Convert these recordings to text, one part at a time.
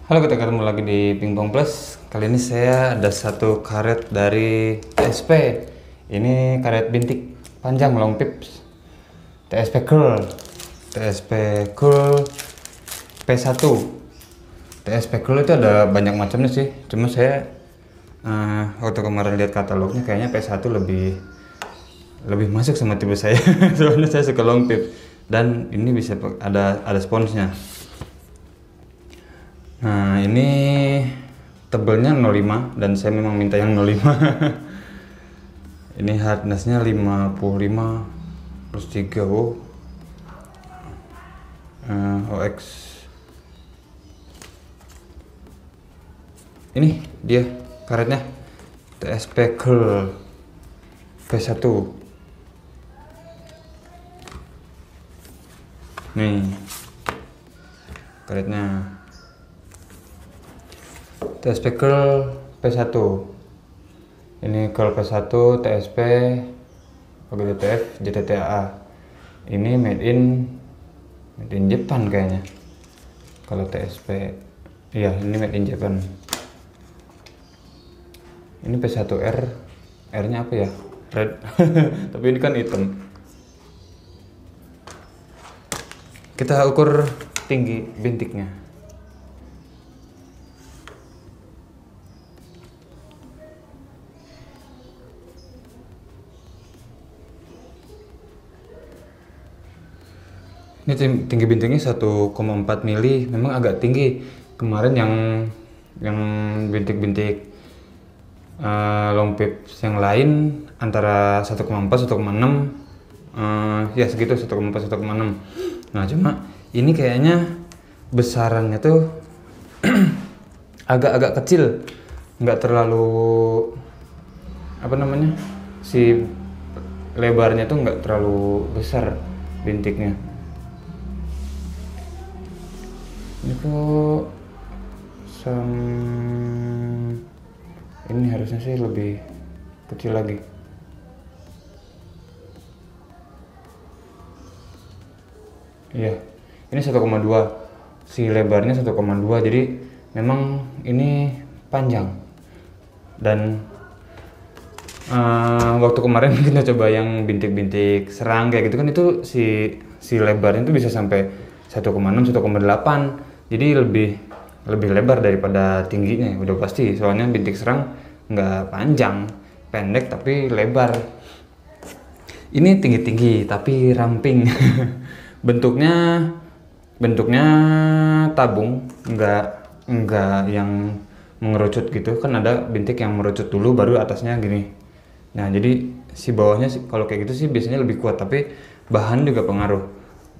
Halo, kita ketemu lagi di Pingpong Plus. Kali ini saya ada satu karet dari TSP. Ini karet bintik panjang long pips TSP Curl. TSP Curl P1. TSP Curl itu ada banyak macamnya sih. Cuma saya waktu kemarin lihat katalognya kayaknya P1 lebih masuk sama tipe saya. Soalnya saya suka long pips dan ini bisa ada sponsnya. Nah, ini tebelnya 05 dan saya memang minta yang 05. Ini hardnessnya 55 plus 3 OX. Ini dia karetnya TSP Curl P1. Nih karetnya TSP Curl P1. Ini Curl P1 TSP OGTF JTTAA. Ini made in Japan kayaknya. Kalau TSP, iya ini made in Japan. Ini P1R, R-nya apa ya? Red. Tapi ini kan hitam. Kita ukur tinggi bintiknya. Ini tinggi bintiknya 1,4 mili, memang agak tinggi. Kemarin yang bintik-bintik long pips yang lain antara 1,4 1,6 ya segitu 1,4 1,6. Nah, cuma ini kayaknya besarannya tuh agak-agak kecil, nggak terlalu apa namanya, si lebarnya tuh nggak terlalu besar bintiknya. Ini kok ini harusnya sih lebih kecil lagi. Iya, ini 1,2, si lebarnya 1,2, jadi memang ini panjang. Dan waktu kemarin kita coba yang bintik-bintik serang kayak gitu kan, itu si lebarnya itu bisa sampai 1,6 1,8. Jadi lebih lebar daripada tingginya, udah pasti. Soalnya bintik serang nggak panjang, pendek tapi lebar. Ini tinggi-tinggi tapi ramping. bentuknya tabung, nggak yang mengerucut gitu. Kan ada bintik yang merucut dulu baru atasnya gini. Nah, jadi si bawahnya kalau kayak gitu sih biasanya lebih kuat, tapi bahan juga pengaruh.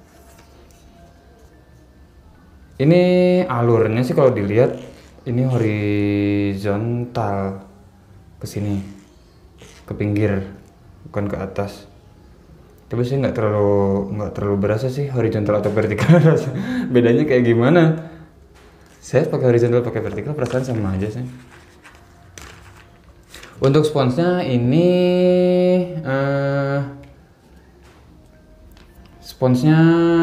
Ini alurnya sih kalau dilihat ini horizontal ke sini, ke pinggir, bukan ke atas. Tapi sih nggak terlalu berasa sih horizontal atau vertikal. Bedanya kayak gimana? Saya pakai horizontal pakai vertikal perasaan sama aja sih. Untuk sponsnya ini sponsnya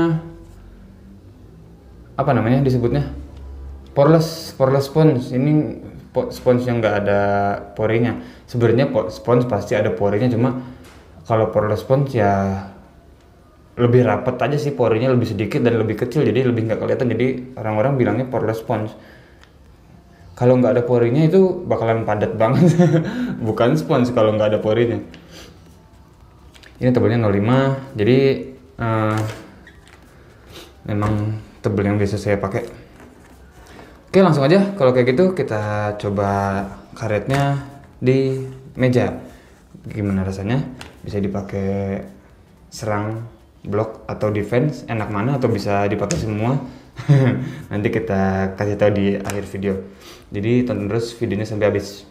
apa namanya disebutnya, poreless spons. Ini spons yang nggak ada porinya. Sebenarnya spons pasti ada porinya, cuma kalau poreless spons ya lebih rapat aja sih, porinya lebih sedikit dan lebih kecil, jadi lebih nggak kelihatan. Jadi orang-orang bilangnya poreless spons. Kalau nggak ada porinya itu bakalan padat banget. Bukan spons kalau nggak ada porinya. Ini tebelnya 05, jadi memang tebel yang biasa saya pakai. Oke, langsung aja. Kalau kayak gitu kita coba karetnya di meja. Gimana rasanya? Bisa dipakai serang, block, atau defense, enak mana, atau bisa dipakai semua. Nanti kita kasih tahu di akhir video. Jadi tonton terus videonya sampai habis.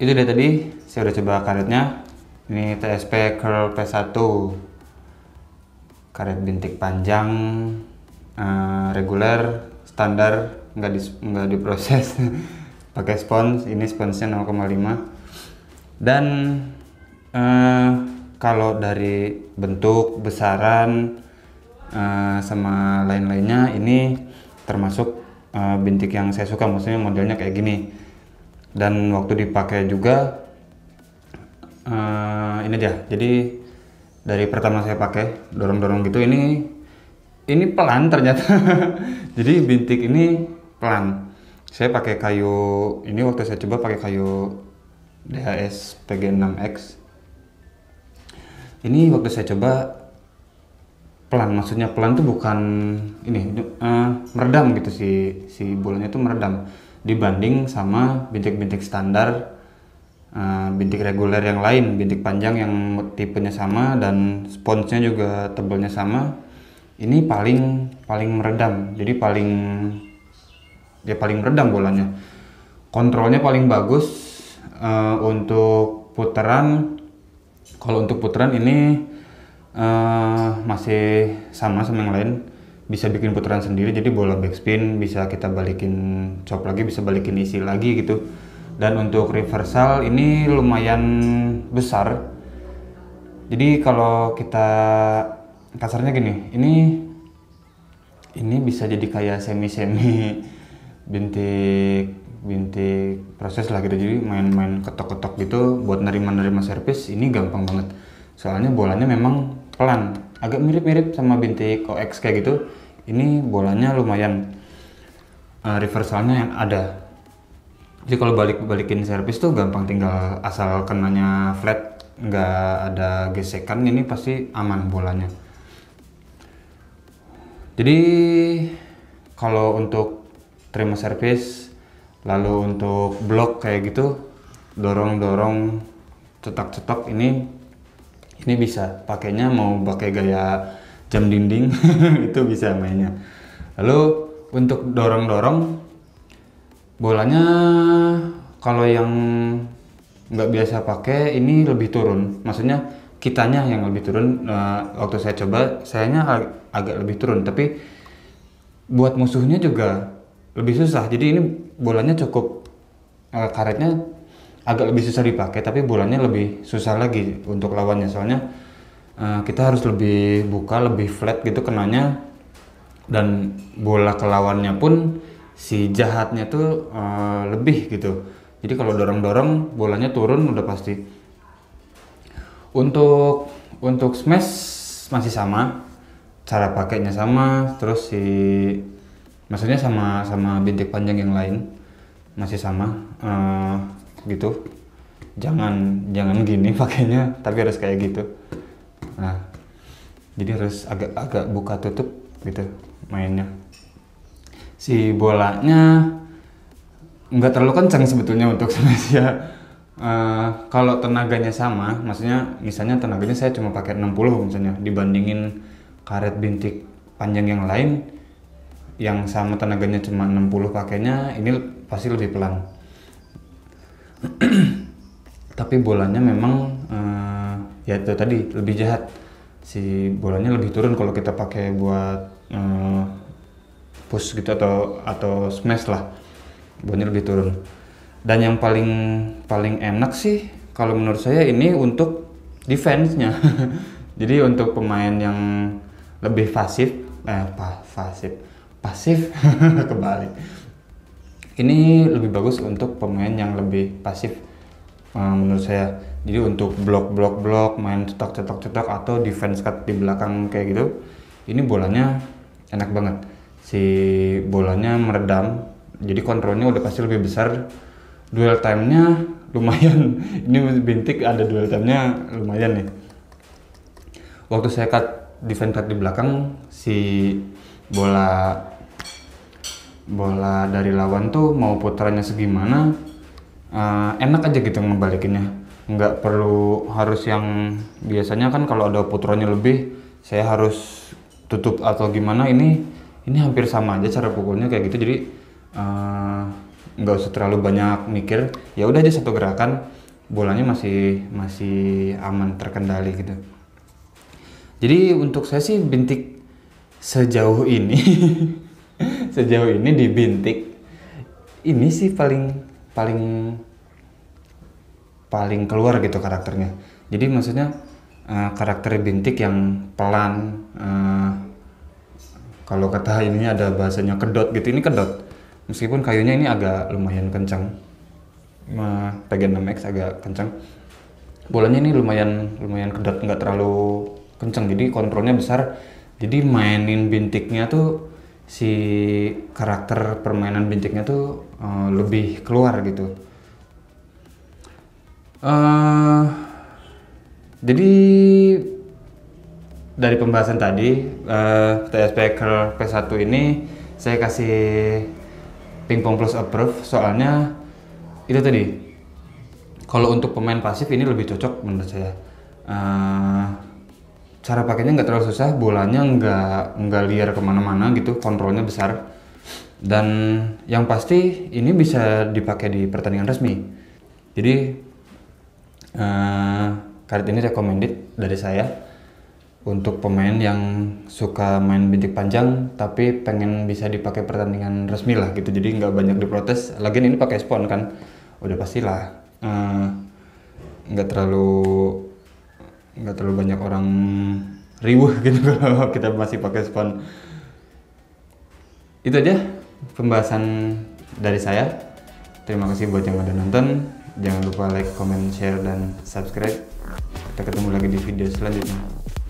Itu dari tadi saya udah coba karetnya. Ini TSP Curl P1, karet bintik panjang, reguler, standar, nggak diproses. Pakai spons. Ini sponsnya 0,5. Dan kalau dari bentuk, besaran, sama lain-lainnya, ini termasuk bintik yang saya suka, maksudnya modelnya kayak gini. Dan waktu dipakai juga ini aja, jadi dari pertama saya pakai dorong-dorong gitu, ini pelan ternyata. Jadi bintik ini pelan. Saya pakai kayu, ini waktu saya coba pakai kayu DHS PG6X. Ini waktu saya coba pelan, maksudnya pelan tuh bukan ini meredam gitu, si bolanya tuh meredam dibanding sama bintik-bintik standar, bintik reguler yang lain, bintik panjang yang tipenya sama dan sponsnya juga tebalnya sama. Ini paling meredam, jadi paling meredam bolanya. Kontrolnya paling bagus. Untuk putaran, kalau untuk putaran ini masih sama yang lain, bisa bikin putaran sendiri. Jadi bola backspin bisa kita balikin chop lagi, bisa balikin isi lagi gitu. Dan untuk reversal ini lumayan besar. Jadi kalau kita kasarnya gini, ini bisa jadi kayak semi bintik proses lah gitu. Jadi main ketok-ketok gitu buat nerima servis ini gampang banget. Soalnya bolanya memang pelan, agak mirip-mirip sama bintik OX kayak gitu. Ini bolanya lumayan, reversalnya yang ada. Jadi kalau balikin servis tuh gampang, tinggal asal kenanya flat, nggak ada gesekan, ini pasti aman bolanya. Jadi kalau untuk terima servis, lalu untuk blok kayak gitu, dorong-dorong, cetak-cetak, ini bisa pakainya, mau pakai gaya jam dinding itu bisa mainnya. Lalu untuk dorong-dorong, bolanya kalau yang nggak biasa pakai ini lebih turun, maksudnya kitanya yang lebih turun. Waktu saya coba, sayanya agak lebih turun, tapi buat musuhnya juga lebih susah. Jadi ini bolanya cukup, karetnya agak lebih susah dipakai, tapi bolanya lebih susah lagi untuk lawannya. Soalnya kita harus lebih buka, lebih flat gitu kenanya, dan bola ke lawannya pun si jahatnya tuh lebih gitu. Jadi kalau dorong-dorong bolanya turun udah pasti. Untuk smash masih sama, cara pakainya sama, terus maksudnya sama bintik panjang yang lain masih sama, gitu. Jangan gini pakainya, tapi harus kayak gitu. Nah, jadi harus agak buka tutup gitu mainnya. Si bolanya nggak terlalu kencang sebetulnya untuk smash ya. Kalau tenaganya sama, maksudnya misalnya tenaganya saya cuma pakai 60 misalnya, dibandingin karet bintik panjang yang lain yang sama tenaganya cuma 60 pakainya, ini pasti lebih pelan. Tapi bolanya memang ya itu tadi, lebih jahat. Si bolanya lebih turun kalau kita pakai buat push gitu atau smash lah, bolanya lebih turun. Dan yang paling enak sih kalau menurut saya ini untuk defense-nya. Jadi untuk pemain yang lebih pasif kebalik. Ini lebih bagus untuk pemain yang lebih pasif, menurut saya. Jadi untuk blok main cetak atau defense cut di belakang kayak gitu, ini bolanya enak banget. Si bolanya meredam, jadi kontrolnya udah pasti lebih besar. Dual time-nya lumayan. Ini bintik ada dual time-nya lumayan nih. Waktu saya defense cut di belakang, si bola dari lawan tuh mau putarannya segimana, enak aja gitu ngebalikinnya. Nggak perlu harus yang biasanya kan kalau ada putarannya lebih saya harus tutup atau gimana. Ini hampir sama aja cara pukulnya kayak gitu. Jadi nggak usah terlalu banyak mikir, ya udah aja satu gerakan bolanya masih aman, terkendali gitu. Jadi untuk saya sih bintik sejauh ini sejauh ini di bintik ini sih paling keluar gitu karakternya. Jadi maksudnya karakter bintik yang pelan, kalau kata ini ada bahasanya kedot gitu, ini kedot. Meskipun kayunya ini agak lumayan kencang, PG6X agak kencang. Bolanya ini lumayan kedot, nggak terlalu kencang, jadi kontrolnya besar. Jadi mainin bintiknya tuh, si karakter permainan bintiknya tuh lebih keluar gitu. Jadi dari pembahasan tadi, TSP Curl P1 ini saya kasih Pingpong Plus approve, soalnya itu tadi, kalau untuk pemain pasif ini lebih cocok menurut saya. Cara pakainya nggak terlalu susah, bolanya nggak liar kemana-mana gitu, kontrolnya besar, dan yang pasti ini bisa dipakai di pertandingan resmi. Jadi karet ini recommended dari saya untuk pemain yang suka main bintik panjang tapi pengen bisa dipakai pertandingan resmi lah gitu, jadi nggak banyak diprotes. Lagian ini pakai spon kan, udah pastilah nggak terlalu banyak orang riuh gitu kalau kita masih pakai spon. Itu aja pembahasan dari saya. Terima kasih buat yang udah nonton. Jangan lupa like, comment, share, dan subscribe. Kita ketemu lagi di video selanjutnya.